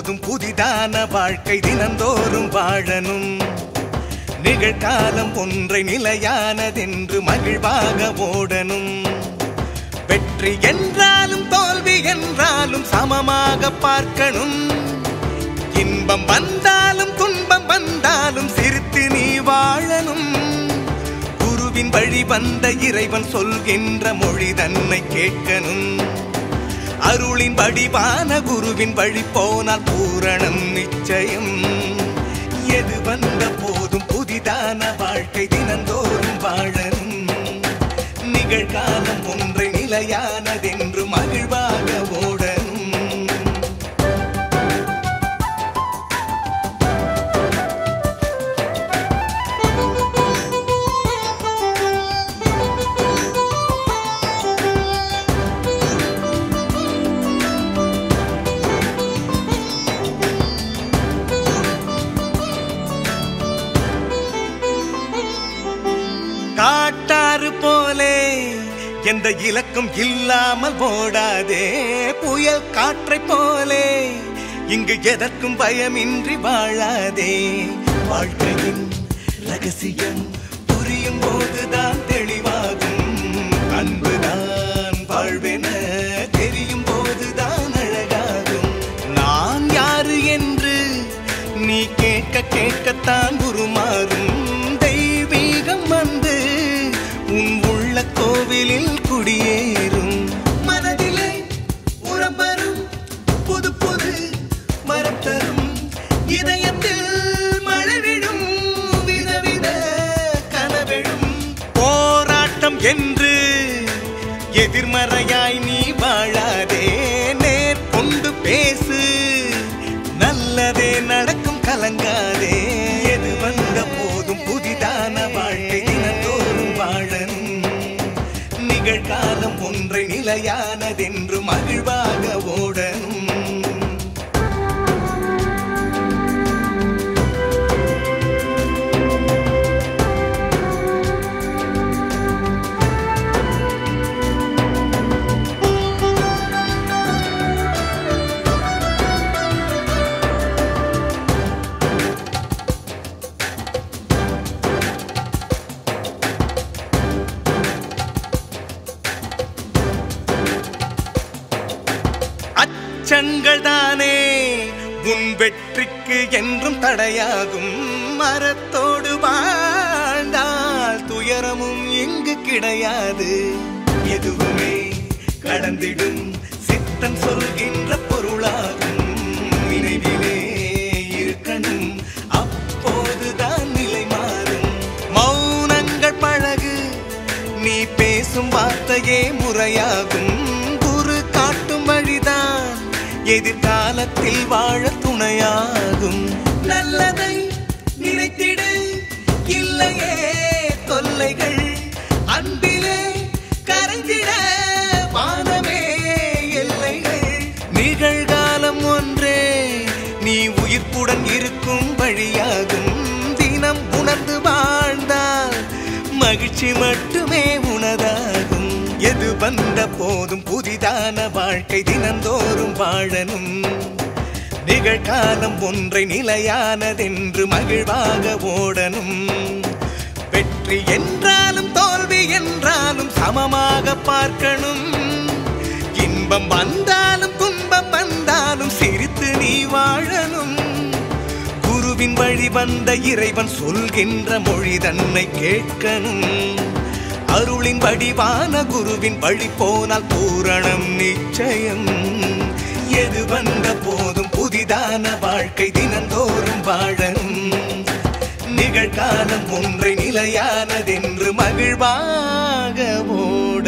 போதும் புதிதான வாழ்க்கை தினந்தோறும் வாழணும். நிகழ்காலம் ஒன்றை நிலையானதென்று மகிழ்வாக ஓடணும். வெற்றி என்றாலும் தோல்வி என்றாலும் சமமாக பார்க்கணும். இன்பம் வந்தாலும் துன்பம் வந்தாலும் சிரித்து நீ வாழணும். குருவின் வழி வந்த இறைவன் சொல்கின்ற மொழி தன்னை கேட்கணும். அருளின் வடிவான குருவின் வழி போனால் பூரணம் நிச்சயம். எது வந்த போதும் புதிதான வாழ்க்கை தினந்தோறும் வாழணும். நிகழ்காலம் ஒன்றை நிலையானதென்று மகிழ்வாக ஓடணும். காட்டாறு போலே எந்த இலக்கும் இல்லாமல் ஓடாதே. புயல் காற்றை போலே இங்கு எதற்கும் பயமின்றி வாழாதே. வாழ்க்கையின் ரகசியம் புரியும் போதுதான் தெளிவாகும். அன்புதான் வாழ்வென தெரியும் போதுதான் அழகாகும். நான் யாரு என்று நீ கேட்க கேட்கத்தான் உருமாறும். தெய்வீகம் வந்து உன் உள்ள கோவிலில் குடியேறும். மனதிலே உரம் வரும் புது புது மரம் தரும். இதயத்தில் மழை விடும் விதவித கனவெழும். போராட்டம் என்று எதிர்மறையாய் நீ வாழாதே. நேர் கொண்டு பேசு, நல்லதே நடக்கும், கலங்காதே. எது வந்த போதும் புதிதான வாழ்க்கை தினந்தோறும் வாழணும். நிகழ்காலம் ஒன்றை நிலையானதென்று மகிழ்வாக ஓடணும். அச்சங்கள் தானே உன் வெற்றிக்கு என்றும் தடையாகும். மரத்தோடு வாழ்ந்தால் துயரமும் இங்கு கிடையாது. எதுவுமே கடந்திடும் சித்தன் சொல்கின்ற பொருளாகும். நினைவிலே இருக்கணும், அப்போதுதான் நிலை மாறும். மௌனங்கள் பழகு, நீ பேசும் வார்த்தையே முறையாகும். காட்டும் வழிதான் எதிர்காலத்தில் வாழ துணையாகும். நல்லதை நினைத்திடு, இல்லையே தொல்லைகள். அன்பிலே கரைந்திட வானமே எல்லைகள். நிகழ்காலம் ஒன்றே நீ உயிர்ப்புடன் இருக்கும் வழியாகும். தினம் உணர்ந்து வாழ்ந்தால் மகிழ்ச்சி மட்டுமே உனதாகும். எது வந்த போதும் புதிதான வாழ்க்கை தினந்தோறும் வாழணும். நிகழ்காலம் ஒன்றை நிலையானதென்று மகிழ்வாக ஓடணும். வெற்றி என்றாலும் தோல்வி என்றாலும் சமமாக பார்க்கணும். இன்பம் வந்தாலும் துன்பம் வந்தாலும் சிரித்து நீ வாழணும். குருவின் வழி வந்த இறைவன் சொல்கின்ற மொழி தன்னை கேட்கணும். அருளின் வடிவான குருவின் வழி போனால் பூரணம் நிச்சயம். எது வந்த போதும் புதிதான வாழ்க்கை தினந்தோறும் வாழணும். நிகழ்காலம் ஒன்றை நிலையானதென்று மகிழ்வாக ஓட